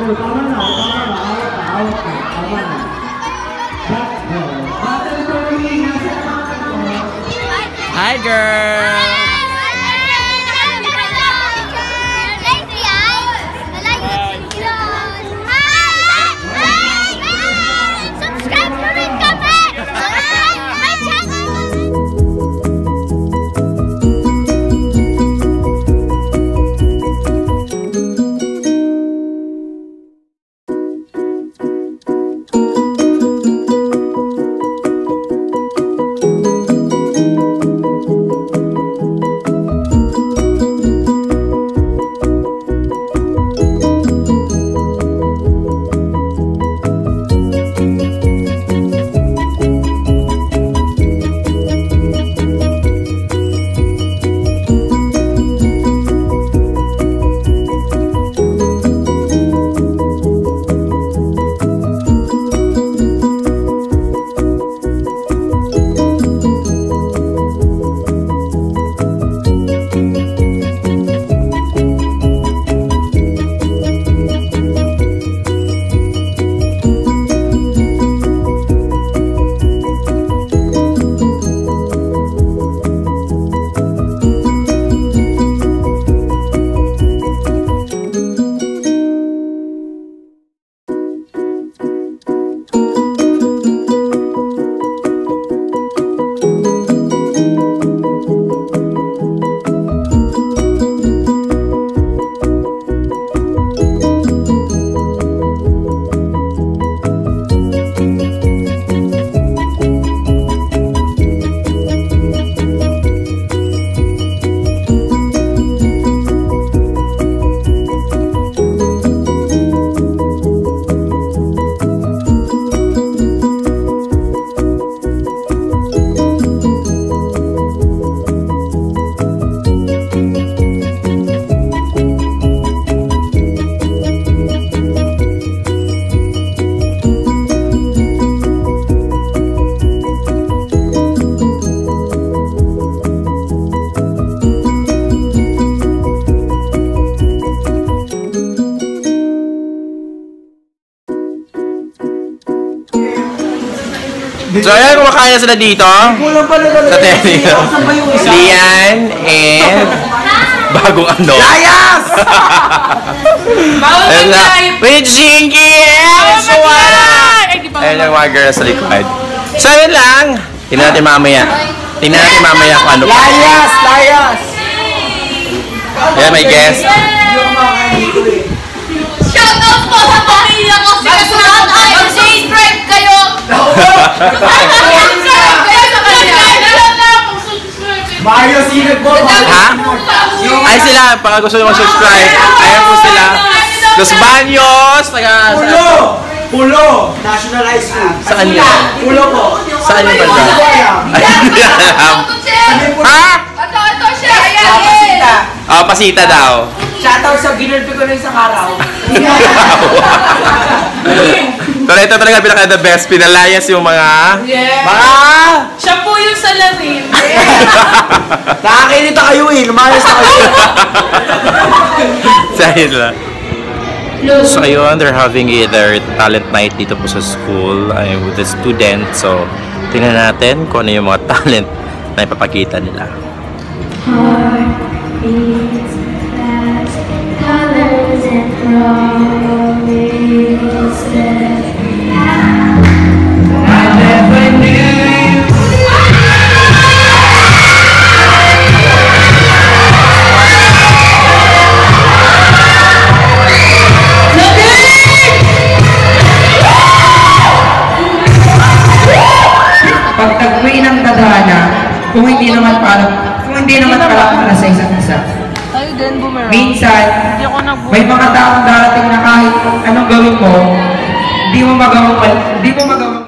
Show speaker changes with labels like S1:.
S1: Hi, girl!
S2: So ayan, kumakain na sila dito sa tennis. Lian and bagong ano. Layas! With Jinky! Ayan yung mga girls sa likod. So ayan lang. Tingnan natin mamaya. Tingnan natin mamaya kung ano pa.
S3: Layas! Layas!
S2: Ayan, may guest.
S4: Shout out po sa pamilya ko! Subscribe kayo!
S3: Mario, sinag po!
S2: Ha? Ay sila, pag gusto nyo mag-subscribe. Ayan po sila. Los Baños!
S3: Pulo! Pulo! National High School.
S2: Saan yan?
S3: Pulo po.
S2: Saan yung banda? Ay, hindi alam. Ha?
S4: Ito siya!
S3: Pasita.
S2: Oh, pasita daw.
S3: Shoutout sa ginulpi ko na isang araw.
S2: Pero ito talaga pinaka-the best. Pinalayas yung mga...
S4: Yeah.
S2: Mga...
S4: Siya po yung salamin.
S3: Nakakinita kayo eh. Lumayas na kayo.
S2: Sahil lang. So ayun, they're having their talent night dito po sa school with the students. So tingnan natin kung ano yung mga talent na ipapakita nila. Colors and promises. I never knew.
S3: Pagtagpuin ng tadhana, kung hindi naman para sa isa't isa. Minsan, may mga taong darating na kahit anong gawin mo, di mo magawa